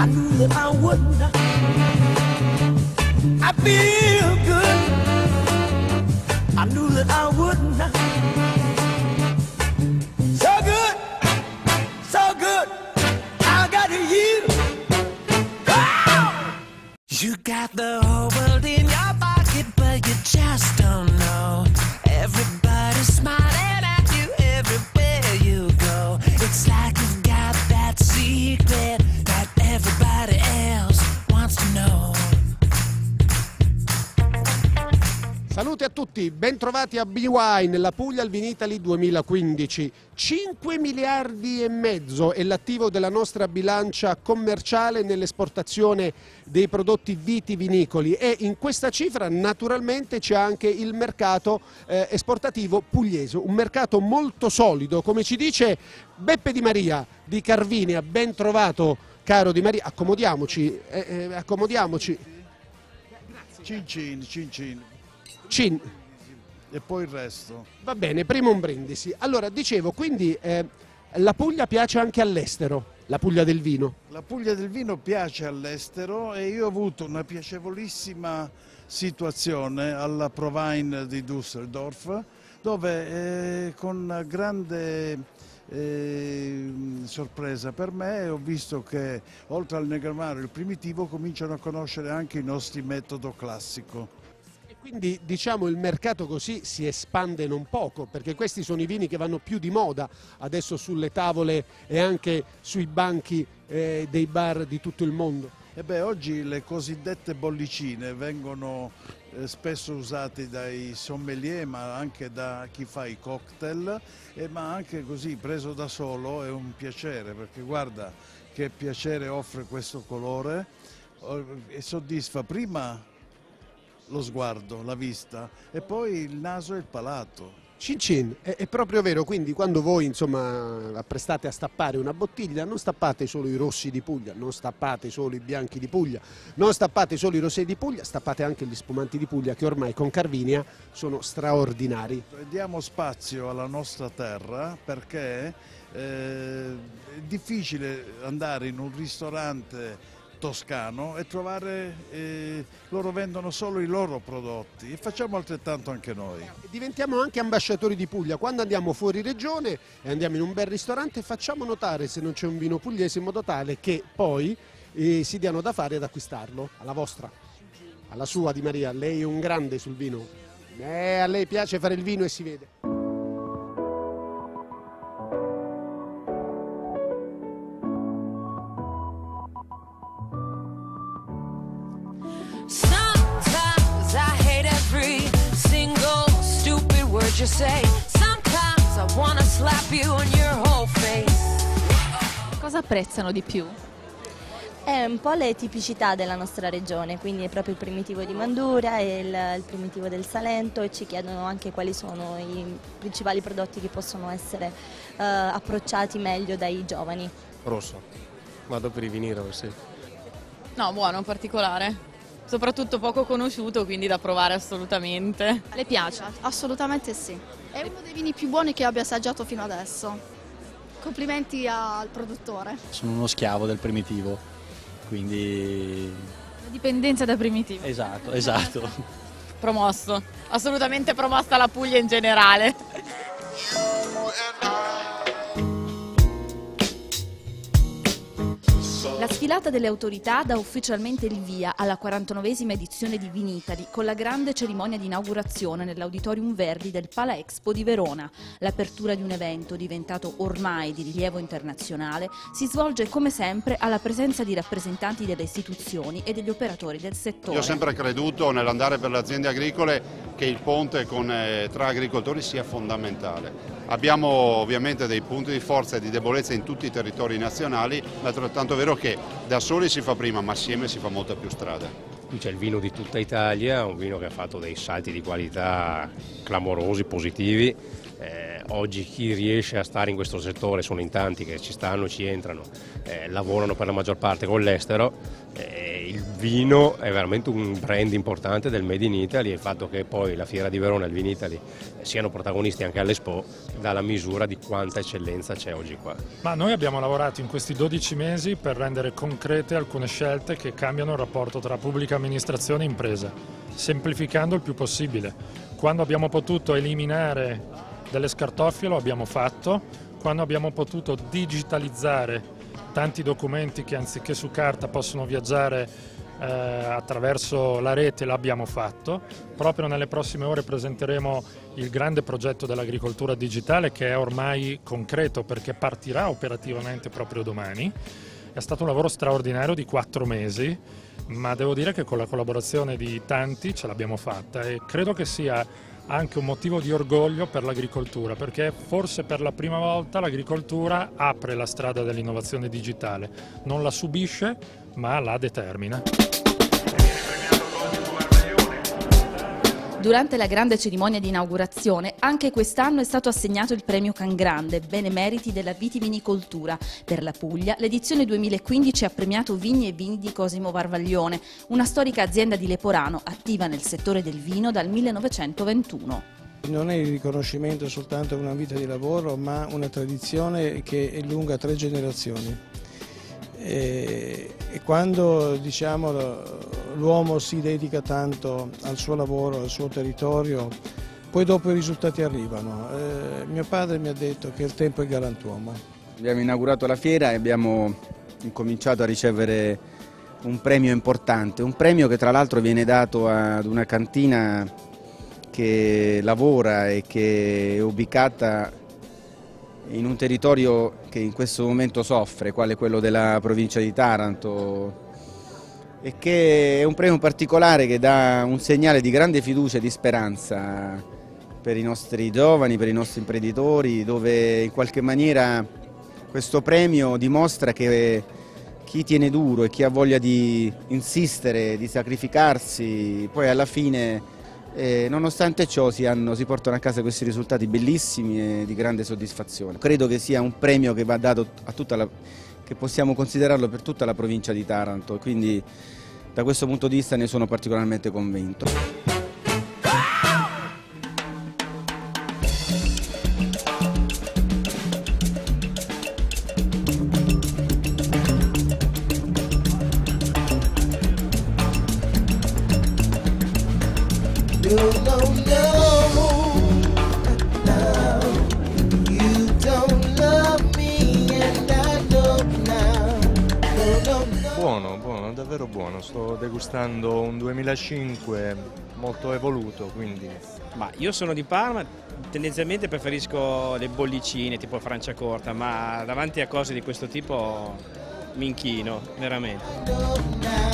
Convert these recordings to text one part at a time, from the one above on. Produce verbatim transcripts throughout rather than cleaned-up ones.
I knew that I wouldn't. I feel good. I knew that I wouldn't. So good, so good. I got you. Oh! You got the whole world in your pocket, but you just don't know. Everybody's smiling at you everywhere you go. It's like you've got that secret that everybody else wants to know. Salute a tutti, bentrovati a B-Wine, la Puglia al Vinitaly duemilaquindici. cinque miliardi e mezzo è l'attivo della nostra bilancia commerciale nell'esportazione dei prodotti vitivinicoli e in questa cifra naturalmente c'è anche il mercato eh, esportativo pugliese, un mercato molto solido, come ci dice Beppe Di Maria di Carvinia. Ben trovato caro Di Maria, accomodiamoci, eh, eh, accomodiamoci. Cin cin, cin cin. Cin. E poi il resto. Va bene, prima un brindisi. Allora, dicevo, quindi eh, la Puglia piace anche all'estero, la Puglia del vino? La Puglia del vino piace all'estero e io ho avuto una piacevolissima situazione alla Provine di Düsseldorf, dove eh, con grande eh, sorpresa per me ho visto che oltre al Negromaro e il Primitivo cominciano a conoscere anche il nostro metodo classico. Quindi diciamo il mercato così si espande non poco, perché questi sono i vini che vanno più di moda adesso sulle tavole e anche sui banchi eh, dei bar di tutto il mondo. E beh, oggi le cosiddette bollicine vengono eh, spesso usate dai sommelier, ma anche da chi fa i cocktail, eh, ma anche così preso da solo è un piacere, perché guarda che piacere offre questo colore e soddisfa prima lo sguardo, la vista e poi il naso e il palato. Cin cin, è, è proprio vero, quindi quando voi insomma apprestate a stappare una bottiglia non stappate solo i rossi di Puglia, non stappate solo i bianchi di Puglia, non stappate solo i rosé di Puglia, stappate anche gli spumanti di Puglia che ormai con Carvinia sono straordinari. Diamo spazio alla nostra terra perché eh, è difficile andare in un ristorante toscano e trovare, eh, loro vendono solo i loro prodotti e facciamo altrettanto anche noi. Diventiamo anche ambasciatori di Puglia, quando andiamo fuori regione e andiamo in un bel ristorante facciamo notare se non c'è un vino pugliese in modo tale che poi eh, si diano da fare ad acquistarlo, alla vostra, alla sua Di Maria, lei è un grande sul vino, eh, a lei piace fare il vino e si vede. You say sometimes I wanna slap you on your whole face. Cosa apprezzano di più? È un po' le tipicità della nostra regione, quindi è proprio il primitivo di Mandura e il, il primitivo del Salento e ci chiedono anche quali sono i principali prodotti che possono essere uh, approcciati meglio dai giovani. Rosso, vado per i vini rossi. No, buono, particolare. Soprattutto poco conosciuto, quindi da provare assolutamente. Le piace? Assolutamente sì. È uno dei vini più buoni che abbia assaggiato fino adesso. Complimenti al produttore. Sono uno schiavo del primitivo, quindi... La dipendenza da primitivo. Esatto, esatto. Promosso, assolutamente promossa la Puglia in generale. La sfilata delle autorità dà ufficialmente il via alla quarantanovesima edizione di Vinitaly con la grande cerimonia di inaugurazione nell'Auditorium Verdi del Pala Expo di Verona. L'apertura di un evento diventato ormai di rilievo internazionale si svolge come sempre alla presenza di rappresentanti delle istituzioni e degli operatori del settore. Io ho sempre creduto nell'andare per le aziende agricole che il ponte con, eh, tra agricoltori sia fondamentale. Abbiamo ovviamente dei punti di forza e di debolezza in tutti i territori nazionali, ma è altrettanto vero che da soli si fa prima, ma assieme si fa molta più strada. Qui c'è il vino di tutta Italia, un vino che ha fatto dei salti di qualità clamorosi, positivi. Eh, oggi chi riesce a stare in questo settore, sono in tanti che ci stanno, ci entrano, eh, lavorano per la maggior parte con l'estero. Eh, il vino è veramente un brand importante del Made in Italy, e il fatto che poi la Fiera di Verona e il Vinitaly siano protagonisti anche all'Expo dà la misura di quanta eccellenza c'è oggi qua. Ma noi abbiamo lavorato in questi dodici mesi per rendere concrete alcune scelte che cambiano il rapporto tra pubblica amministrazione e impresa, semplificando il più possibile. Quando abbiamo potuto eliminare delle scartoffie lo abbiamo fatto, quando abbiamo potuto digitalizzare tanti documenti che anziché su carta possono viaggiare eh, attraverso la rete l'abbiamo fatto. Proprio nelle prossime ore presenteremo il grande progetto dell'agricoltura digitale, che è ormai concreto perché partirà operativamente proprio domani. È stato un lavoro straordinario di quattro mesi, ma devo dire che con la collaborazione di tanti ce l'abbiamo fatta, e credo che sia anche un motivo di orgoglio per l'agricoltura, perché forse per la prima volta l'agricoltura apre la strada dell'innovazione digitale, non la subisce ma la determina. Durante la grande cerimonia di inaugurazione, anche quest'anno è stato assegnato il premio Cangrande, Benemeriti della vitivinicoltura. Per la Puglia, l'edizione duemilaquindici ha premiato Vigni e Vini di Cosimo Varvaglione, una storica azienda di Leporano attiva nel settore del vino dal millenovecentoventuno. Non è il riconoscimento soltanto di una vita di lavoro, ma una tradizione che è lunga tre generazioni. E, e quando diciamo, l'uomo si dedica tanto al suo lavoro, al suo territorio, poi dopo i risultati arrivano. Eh, mio padre mi ha detto che il tempo è galantuomo. Abbiamo inaugurato la fiera e abbiamo incominciato a ricevere un premio importante, un premio che tra l'altro viene dato ad una cantina che lavora e che è ubicata in un territorio che in questo momento soffre, quale quello della provincia di Taranto, e che è un premio particolare che dà un segnale di grande fiducia e di speranza per i nostri giovani, per i nostri imprenditori, dove in qualche maniera questo premio dimostra che chi tiene duro e chi ha voglia di insistere, di sacrificarsi, poi alla fine Eh, nonostante ciò si, hanno, si portano a casa questi risultati bellissimi e di grande soddisfazione. Credo che sia un premio che va dato a tutta la, che possiamo considerarlo per tutta la provincia di Taranto, quindi da questo punto di vista ne sono particolarmente convinto. Buono, buono, davvero buono. Sto degustando un duemilacinque molto evoluto, quindi... Ma io sono di Parma, tendenzialmente preferisco le bollicine tipo Franciacorta, ma davanti a cose di questo tipo mi inchino, veramente.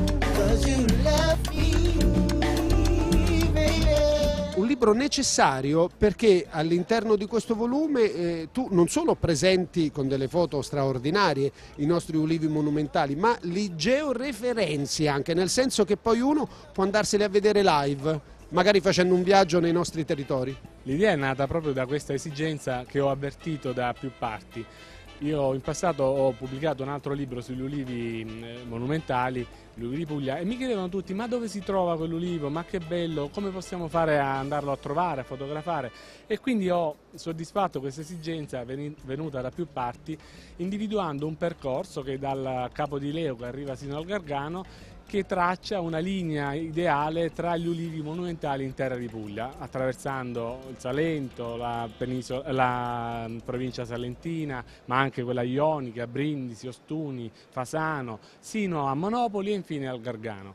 Un libro necessario perché all'interno di questo volume eh, tu non solo presenti con delle foto straordinarie i nostri ulivi monumentali, ma li georeferenzi anche, nel senso che poi uno può andarseli a vedere live, magari facendo un viaggio nei nostri territori. L'idea è nata proprio da questa esigenza che ho avvertito da più parti. Io in passato ho pubblicato un altro libro sugli ulivi monumentali, gli ulivi di Puglia, e mi chiedevano tutti: ma dove si trova quell'ulivo? Ma che bello, come possiamo fare a andarlo a trovare, a fotografare? E quindi ho soddisfatto questa esigenza venuta da più parti, individuando un percorso che dal Capo di Leo, che arriva sino al Gargano, che traccia una linea ideale tra gli ulivi monumentali in terra di Puglia, attraversando il Salento, la, penisola, la provincia salentina, ma anche quella ionica, Brindisi, Ostuni, Fasano, sino a Monopoli e infine al Gargano.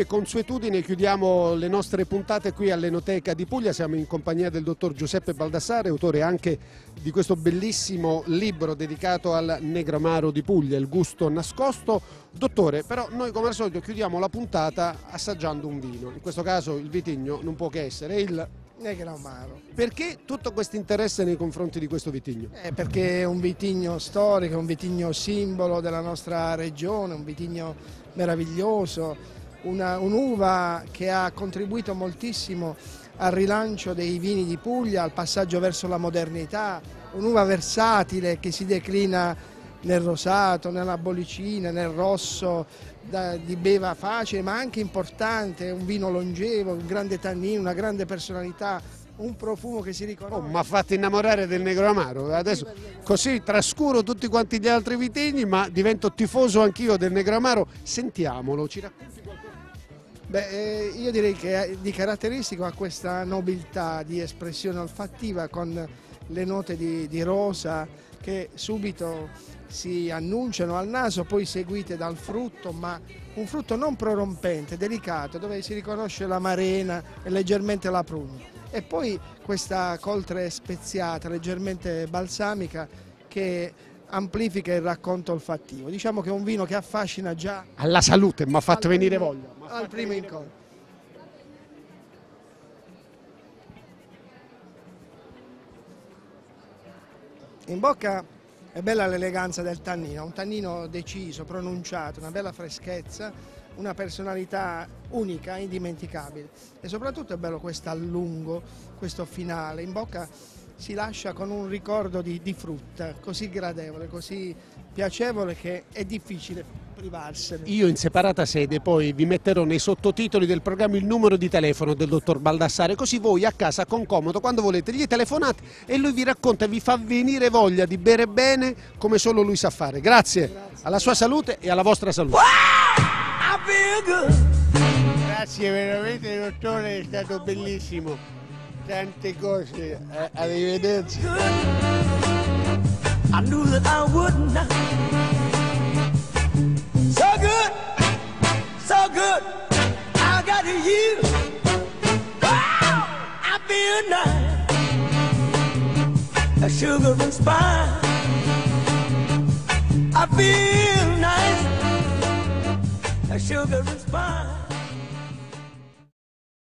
come consuetudine chiudiamo le nostre puntate qui all'Enoteca di Puglia. Siamo in compagnia del dottor Giuseppe Baldassare, autore anche di questo bellissimo libro dedicato al Negramaro di Puglia, Il gusto nascosto. Dottore, però noi come al solito chiudiamo la puntata assaggiando un vino. In questo caso il vitigno non può che essere il Negramaro. Perché tutto questo interesse nei confronti di questo vitigno? Eh, perché è un vitigno storico, un vitigno simbolo della nostra regione, un vitigno meraviglioso, una, un'uva che ha contribuito moltissimo al rilancio dei vini di Puglia, al passaggio verso la modernità, un'uva versatile che si declina nel rosato, nella bollicina, nel rosso, da, di beva facile ma anche importante, un vino longevo, un grande tannino, una grande personalità, un profumo che si riconosce. Oh, mi ha fatto innamorare del Negramaro, adesso così trascuro tutti quanti gli altri vitigni ma divento tifoso anch'io del Negramaro. Sentiamolo, ci racconti qualcosa? Beh, eh, io direi che di caratteristico ha questa nobiltà di espressione olfattiva con le note di, di rosa che subito si annunciano al naso, poi seguite dal frutto, ma un frutto non prorompente, delicato, dove si riconosce l'amarena e leggermente la prugna. E poi questa coltre speziata, leggermente balsamica, che amplifica il racconto olfattivo. Diciamo che è un vino che affascina già. Alla salute, mi ha fatto venire voglia. Al primo incontro. In bocca è bella l'eleganza del tannino, un tannino deciso, pronunciato, una bella freschezza, una personalità unica, indimenticabile. E soprattutto è bello questo allungo, questo finale. In bocca si lascia con un ricordo di, di frutta, così gradevole, così piacevole che è difficile privarsene. Io in separata sede poi vi metterò nei sottotitoli del programma il numero di telefono del dottor Baldassare, così voi a casa con comodo quando volete gli telefonate e lui vi racconta e vi fa venire voglia di bere bene come solo lui sa fare. Grazie, Grazie. Alla sua salute e alla vostra salute. Grazie veramente dottore, è stato bellissimo, tante cose, arrivederci. I knew that I would not. So good, so good, I got you. Wow, I feel nice, a sugar and spice. I feel nice, a sugar and spice.